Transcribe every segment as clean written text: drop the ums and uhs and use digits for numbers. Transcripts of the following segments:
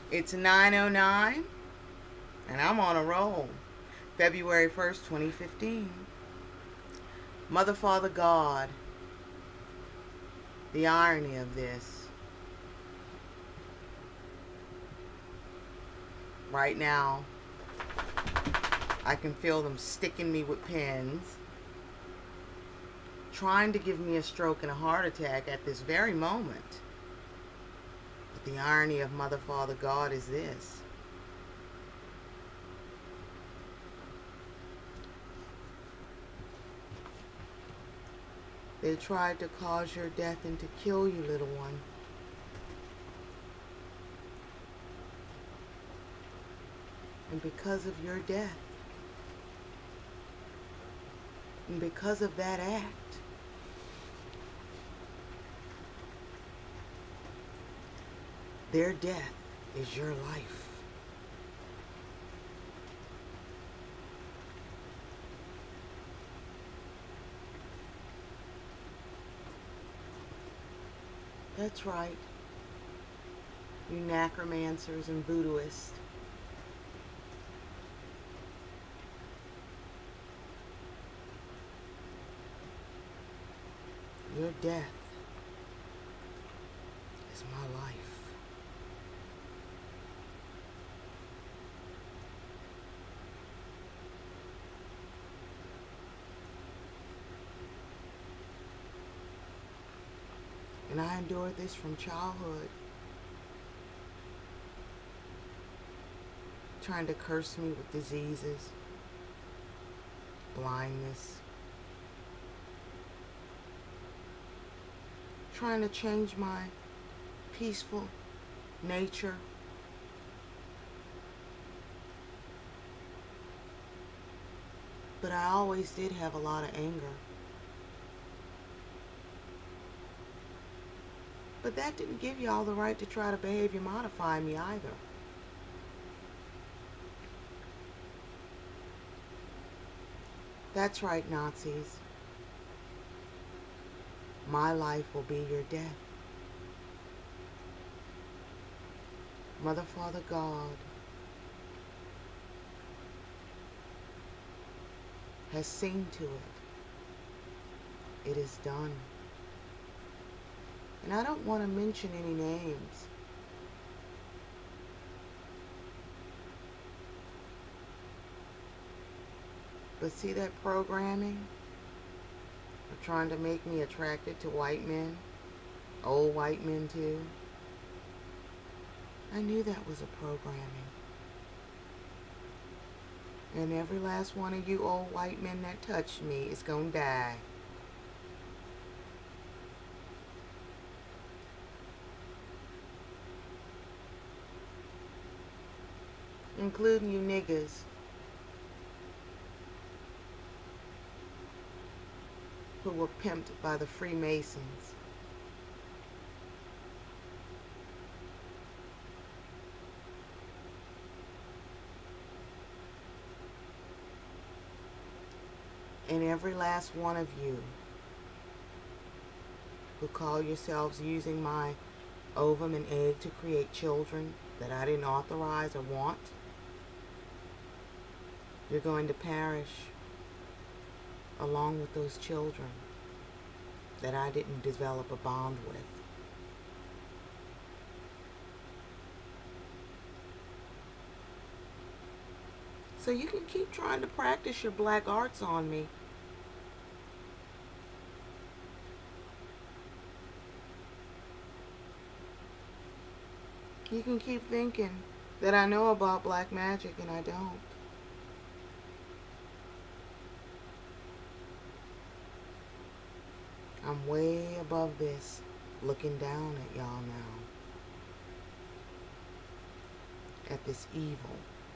It's 9:09 and I'm on a roll. February 1st, 2015. Mother, Father, God. The irony of this. Right now, I can feel them sticking me with pins, trying to give me a stroke and a heart attack at this very moment. But the irony of Mother, Father, God is this. They tried to cause your death and to kill you, little one. And because of your death, and because of that act, their death is your life. That's right, you necromancers and voodooists. Your death is my life. And I endured this from childhood. Trying to curse me with diseases, blindness. Trying to change my peaceful nature. But I always did have a lot of anger. But that didn't give y'all the right to try to behavior modify me either. That's right, Nazis. My life will be your death. Mother, Father, God has seen to it. It is done. And I don't want to mention any names. But see that programming? They're trying to make me attracted to white men. Old white men too. I knew that was a programming. And every last one of you old white men that touched me is gonna die. Including you niggas. Who were pimped by the Freemasons. And every last one of you who call yourselves using my ovum and egg to create children that I didn't authorize or want, you're going to perish along with those children that I didn't develop a bond with. So you can keep trying to practice your black arts on me. You can keep thinking that I know about black magic and I don't. I'm way above this, looking down at y'all now. At this evil.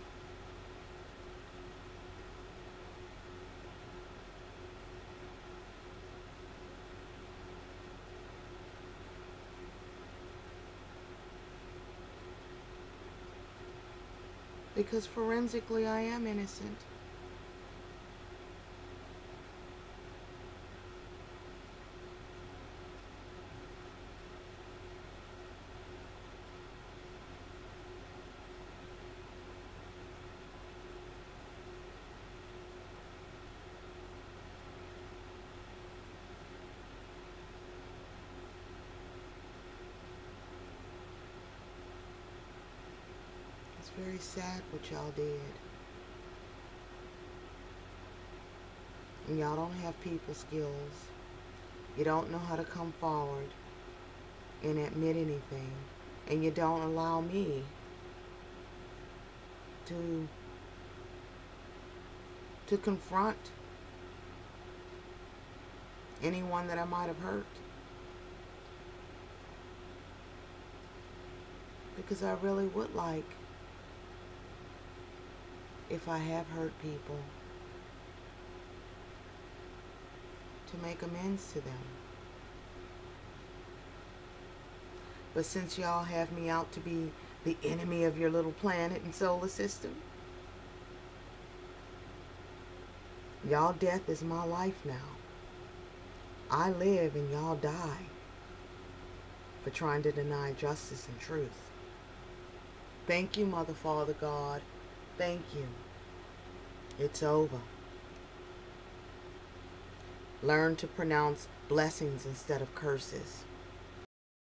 Because forensically I am innocent. very sad what y'all did. And y'all don't have people skills. You don't know how to come forward and admit anything. And you don't allow me to confront anyone that I might have hurt. Because I really would like, if I have hurt people, to make amends to them. But since y'all have me out to be the enemy of your little planet and solar system, y'all death is my life now. I live and y'all die for trying to deny justice and truth. Thank you, Mother, Father, God. Thank you. It's over. Learn to pronounce blessings instead of curses.